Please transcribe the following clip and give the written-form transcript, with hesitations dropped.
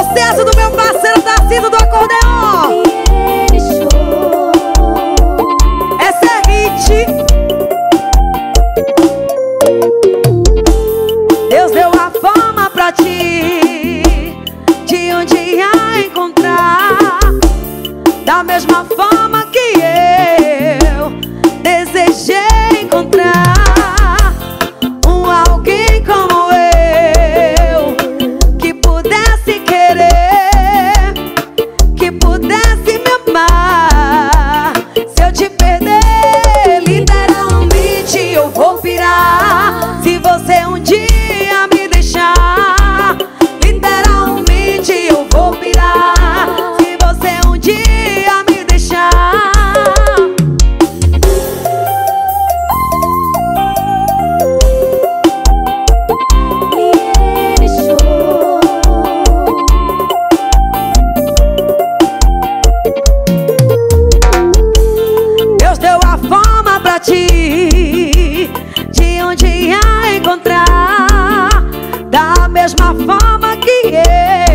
sucesso do meu parceiro Tarcísio do acordeon. Essa é hit. Deus deu a fama pra ti, de um dia encontrar da mesma forma que eu desejei encontrar alguém como eu, que pudesse querer, que pudesse me amar. Se eu te perder, literalmente eu vou pirar. Se você um dia me deixar, literalmente eu vou pirar. Se você um dia me deixar. Deus deu a fama pra ti, de um dia encontrar da mesma forma que eu